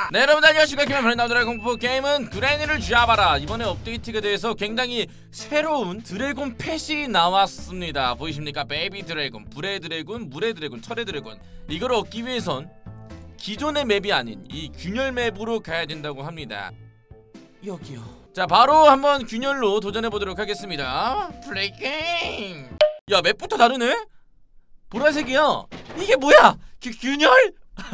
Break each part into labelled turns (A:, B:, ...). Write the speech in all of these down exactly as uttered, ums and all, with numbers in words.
A: 네, 여러분 안녕하십니까. 김현만의 남자의 공포 게임은 그레니를 잡아라. 이번에 업데이트가 돼서 굉장히 새로운 드래곤 펫이 나왔습니다. 보이십니까? 베이비 드래곤, 불의 드래곤, 물의 드래곤, 철의 드래곤. 이걸 얻기 위해선 기존의 맵이 아닌 이 균열 맵으로 가야 된다고 합니다. 여기요. 자, 바로 한번 균열로 도전해보도록 하겠습니다. 플레이 게임. 야, 맵부터 다르네? 보라색이야. 이게 뭐야? 그 균열?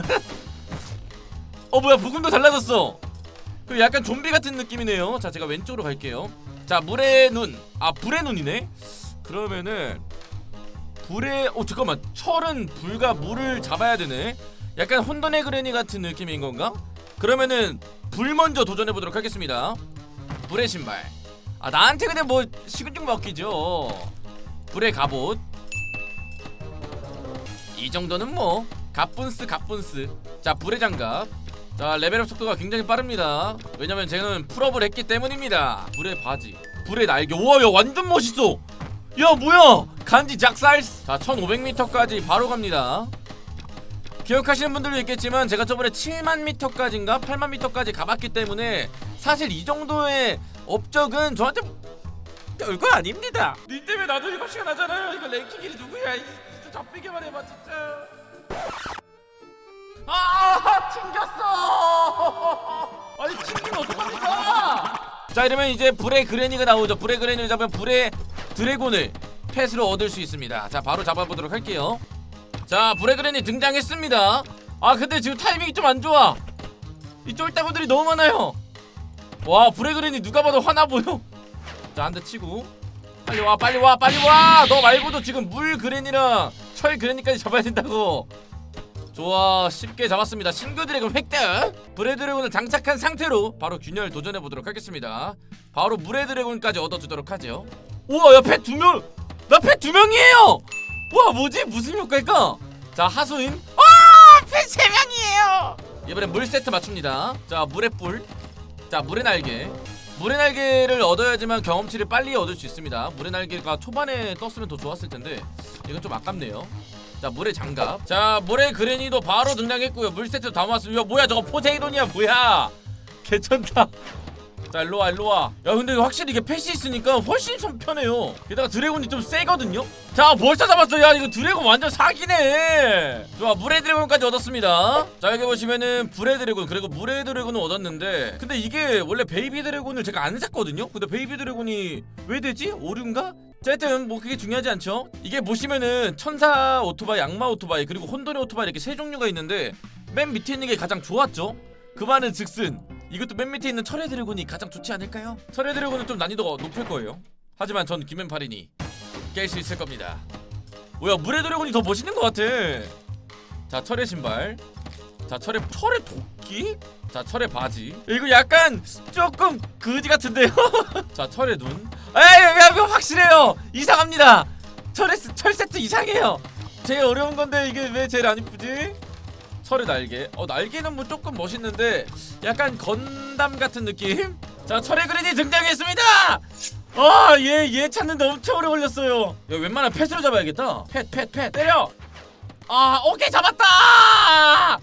A: 어 뭐야, 부금도 달라졌어. 그 약간 좀비 같은 느낌이네요. 자, 제가 왼쪽으로 갈게요. 자, 물의 눈. 아, 불의 눈이네. 그러면은 불의... 어 잠깐만, 철은 불과 물을 잡아야 되네. 약간 혼돈의 그레니 같은 느낌인 건가? 그러면은 불 먼저 도전해보도록 하겠습니다. 불의 신발. 아, 나한테 그냥 뭐 식은죽 먹기죠. 불의 갑옷. 이 정도는 뭐 갑분스 갑분스. 자, 불의 장갑. 자, 레벨업 속도가 굉장히 빠릅니다. 왜냐면 쟤는 풀업을 했기 때문입니다. 불의 바지, 불의 날개. 우와, 야 완전 멋있어. 야 뭐야, 간지 작살스. 자, 천오백 미터까지 바로 갑니다. 기억하시는 분들도 있겠지만 제가 저번에 칠만 미터까지인가 팔만 미터까지 가봤기 때문에 사실 이 정도의 업적은 저한테 별거 아닙니다. 니 때문에 나도 일곱 시간 하잖아요. 이거 랭킹일이 누구야? 진짜 잡히게만 해봐 진짜. 아, 튕겼어. 아니, 튕기면 어떡합니까? 자, 이러면 이제 불의 그레니가 나오죠. 불의 그레니를 잡으면 불의 드래곤을 펫으로 얻을 수 있습니다. 자, 바로 잡아보도록 할게요. 자, 불의 그레니 등장했습니다. 아, 근데 지금 타이밍이 좀 안 좋아. 이 쫄따구들이 너무 많아요. 와, 불의 그레니 누가 봐도 화나 보여. 자, 한 대 치고 빨리 와, 빨리 와, 빨리 와. 너 말고도 지금 물 그레니랑 철 그레니까지 잡아야 된다고. 좋아, 쉽게 잡았습니다. 신규 드래곤 획득. 불의 드래곤을 장착한 상태로 바로 균열 도전해보도록 하겠습니다. 바로 물의 드래곤까지 얻어주도록 하죠. 우와, 야, 펫 두 명! 나 펫 두 명이에요! 와, 뭐지? 무슨 효과일까? 자, 하수인. 와, 펫 세 명이에요! 이번엔 물 세트 맞춥니다. 자, 물의 뿔. 자, 물의 날개. 물의 날개를 얻어야지만 경험치를 빨리 얻을 수 있습니다. 물의 날개가 초반에 떴으면 더 좋았을 텐데 이건 좀 아깝네요. 자, 물의 장갑. 자, 물의 그레니도 바로 등장했고요. 물세트 다 모았습니다. 야, 뭐야, 저거 포세이돈이야 뭐야. 개쩐다. 자, 일로와 일로와. 야, 근데 확실히 이게 펫이 있으니까 훨씬 좀 편해요. 게다가 드래곤이 좀 세거든요. 자, 벌써 잡았어. 야, 이거 드래곤 완전 사기네. 좋아, 물의 드래곤까지 얻었습니다. 자, 여기 보시면은 불의 드래곤 그리고 물의 드래곤을 얻었는데, 근데 이게 원래 베이비 드래곤을 제가 안 샀거든요. 근데 베이비 드래곤이 왜 되지? 오류인가? 어쨌든 뭐 그게 중요하지 않죠. 이게 보시면은 천사 오토바이, 악마 오토바이, 그리고 혼돈의 오토바이 이렇게 세 종류가 있는데 맨 밑에 있는 게 가장 좋았죠. 그 말은 즉슨 이것도 맨 밑에 있는 철의 드래곤이 가장 좋지 않을까요? 철의 드래곤은 좀 난이도가 높을 거예요. 하지만 전 김앤팔이니 깰 수 있을 겁니다. 뭐야, 물의 드래곤이 더 멋있는 것 같아. 자, 철의 신발. 자, 철의 철의 도끼. 자, 철의 바지. 이거 약간 조금 그지 같은데요? 자, 철의 눈. 에이, 이거 확실해요. 이상합니다. 철의 철 세트 이상해요. 제일 어려운 건데 이게 왜 제일 안 이쁘지? 철의 날개. 어, 날개는 뭐 조금 멋있는데 약간 건담 같은 느낌. 자, 철의 그레니 등장했습니다. 아, 얘 얘 찾는데 엄청 오래 걸렸어요. 야, 웬만하면 펫으로 잡아야겠다. 펫 펫 펫 때려. 아, 오케이, 잡았다.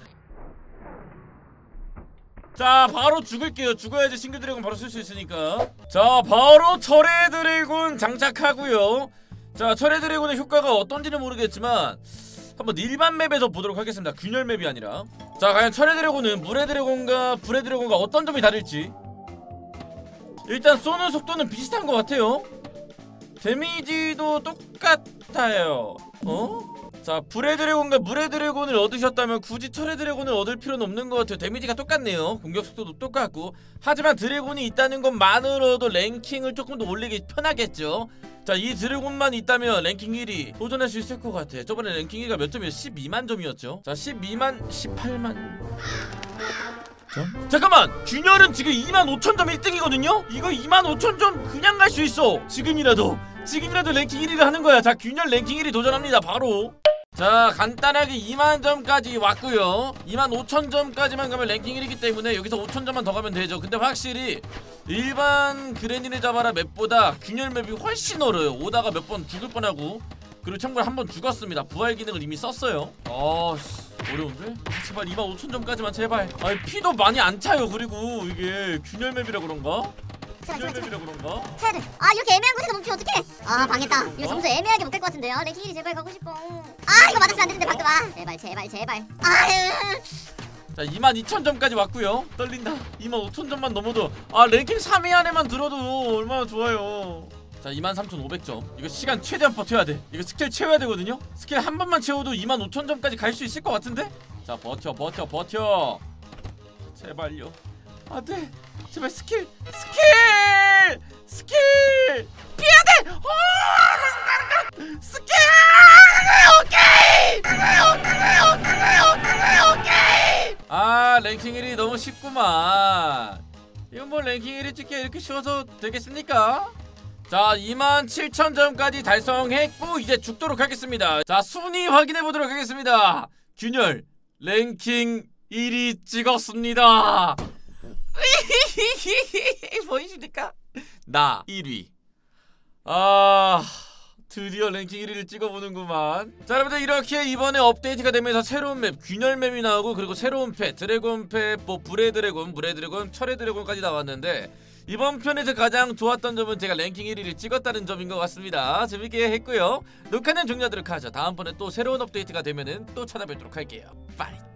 A: 자, 바로 죽을게요. 죽어야지 신규 드래곤 바로 쓸 수 있으니까. 자, 바로 철의 드래곤 장착하고요. 자, 철의 드래곤의 효과가 어떤지는 모르겠지만 한번 일반 맵에서 보도록 하겠습니다. 균열 맵이 아니라. 자, 과연 철의 드래곤은 물의 드래곤과 불의 드래곤과 어떤 점이 다를지. 일단 쏘는 속도는 비슷한 것 같아요. 데미지도 똑같아요. 어? 자, 불의 드래곤과 물의 드래곤을 얻으셨다면 굳이 철의 드래곤을 얻을 필요는 없는 것 같아요. 데미지가 똑같네요. 공격 속도도 똑같고. 하지만 드래곤이 있다는 것만으로도 랭킹을 조금 더 올리기 편하겠죠. 자, 이 드래곤만 있다면 랭킹 일 위 도전할 수 있을 것 같아. 저번에 랭킹 일 위가 몇 점이었죠? 십이만 점이었죠. 자, 십이만, 십팔만 점? 잠깐만! 균열은 지금 이만 오천 점 일 등이거든요? 이거 이만 오천 점 그냥 갈 수 있어! 지금이라도! 지금이라도 랭킹 일 위를 하는 거야. 자, 균열 랭킹 일 위 도전합니다. 바로! 자, 간단하게 이만 점까지 왔고요. 이만 오천 점까지만 가면 랭킹 일 위이기 때문에 여기서 오천 점만 더 가면 되죠. 근데 확실히 일반 그레니를 잡아라 맵보다 균열 맵이 훨씬 어려요. 오다가 몇 번 죽을 뻔하고 그리고 참고로 한 번 죽었습니다. 부활 기능을 이미 썼어요. 아 어려운데? 아, 제발 이만 오천 점까지만 제발. 아 피도 많이 안 차요. 그리고 이게 균열 맵이라 그런가? 균열 맵이라 그런가?
B: 차야 돼. 아 이렇게 애매한 곳에서 멈추면 어떡해. 아 망했다. 이거 점수 애매하게 못 갈 것 같은데요. 랭킹 일 위 제발 가고 싶어. 아 이거 맞았으면 안 되는데 박두아. 제발 제발 제발. 아유.
A: 자 이만 이천 점까지 왔고요. 떨린다. 이만 오천 점만 넘어도 아 랭킹 삼 위 안에만 들어도 얼마나 좋아요. 자 이만 삼천오백 점. 이거 시간 최대한 버텨야 돼. 이거 스킬 채워야 되거든요. 스킬 한 번만 채워도 이만 오천 점까지 갈 수 있을 것 같은데? 자 버텨 버텨 버텨. 제발요. 안돼. 제발 스킬 스킬 스킬 피해야 돼. 어! 스킬 오케이 오케이. 아 랭킹 일 위 너무 쉽구만. 이건 뭐 랭킹 일 위 찍기 이렇게 쉬워서 되겠습니까? 자 이만 칠천 점까지 달성했고 이제 죽도록 하겠습니다. 자 순위 확인해보도록 하겠습니다. 균열 랭킹 일 위 찍었습니다. 보이십니까? 나 일 위. 아 드디어 랭킹 일 위를 찍어보는구만. 자 여러분들 이렇게 이번에 업데이트가 되면서 새로운 맵 균열 맵이 나오고 그리고 새로운 펫 드래곤 펫 뭐 불의 드래곤 물의 드래곤 철의 드래곤까지 나왔는데 이번 편에서 가장 좋았던 점은 제가 랭킹 일 위를 찍었다는 점인 것 같습니다. 재밌게 했고요. 녹화는 종료하도록 하죠. 다음번에 또 새로운 업데이트가 되면은 또 찾아뵙도록 할게요. 빠이.